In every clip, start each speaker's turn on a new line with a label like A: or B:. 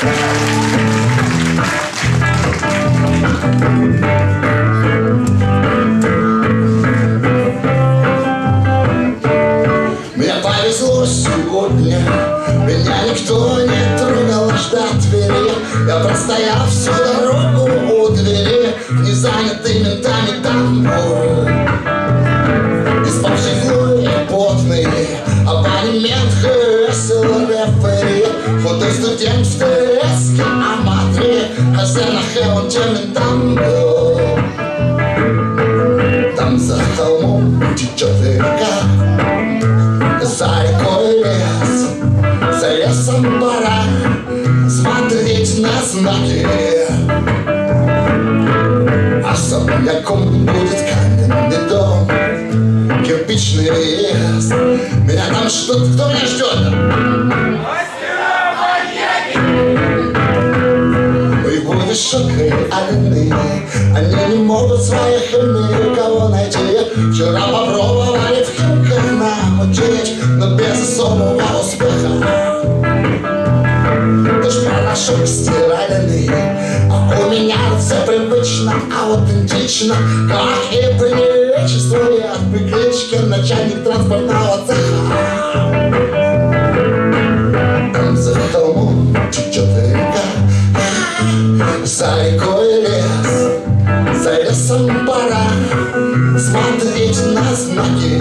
A: Мне повезло сегодня, меня никто не трогал аж до двери. Я простоял всю дорогу у двери, не занятый ментами тамбур. Испавший злой и потный абонемент ХСЛ рефери, худой студент в ТСке Аматри, хозяин Хелон Черный тамбур. Там за холмом течет река, за рекой лес, за лесом пора смотреть на знаки. Особняком будет каменный дом, кирпичный въезд. Меня там что-то, кто меня ждет? Его высокие олени, они не могут своих никого найти. Вчера попробовали в Химках намутить, но без особого успеха. Дождь порошок стиральный, а у меня все привычно, аутентично, как и приличествует приклички начальник транспортного цеха. Там за холмом течет река, за рекой лес, за лесом пора смотреть на знаки.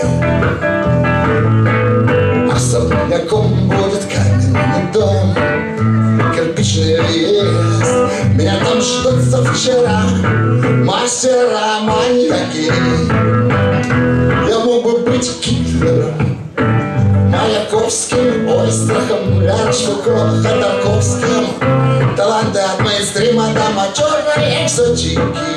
A: Особняком будет каменный дом, кирпичный въезд. Меня там ждут со вчера мастера-маньяки. Я мог бы быть Гитлером, Маяковским, Ойстрахом, Ляшуком, Ходорковским. Таланты от мейнстрима до мачорной экзотики.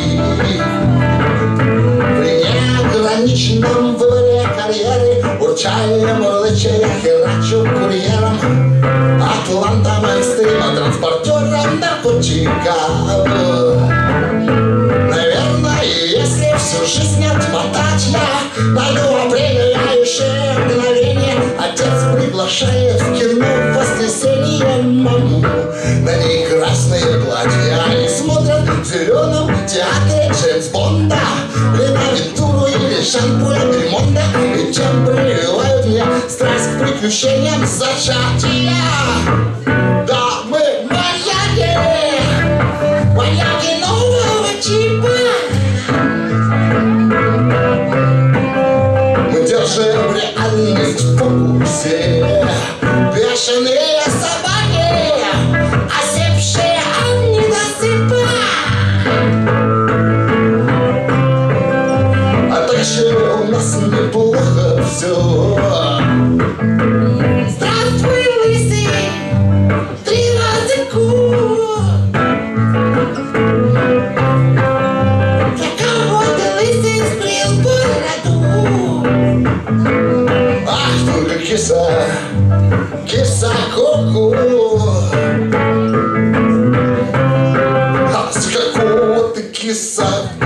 A: При неограниченном выборе карьеры, урчая, мурлыча, херачу курьером. Атланта мейнстрима, транспортером наркотиков. Наверное, если всю жизнь отмотать, я найду определяющее мгновение. Отец приглашает в кино в воскресенье маму. На ней красные платья, они смотрят в зеленом театре Джеймс Бонда, Ленавентуру или Жан-Поля Бельмонда. И чем прививают мне страсть к приключениям зачатия. Да, мы маньяки, маньяки нового типа. Мы держим реальность в фокусе. Бешеные собаки, осевшие от недосыпа. А так еще у нас неплохо все. Здравствуй, лысый, 3 раза кур. Для кого ты лысый сбрил бороду? Ах, только киса, киса-ку-ку. А с какого ты киса?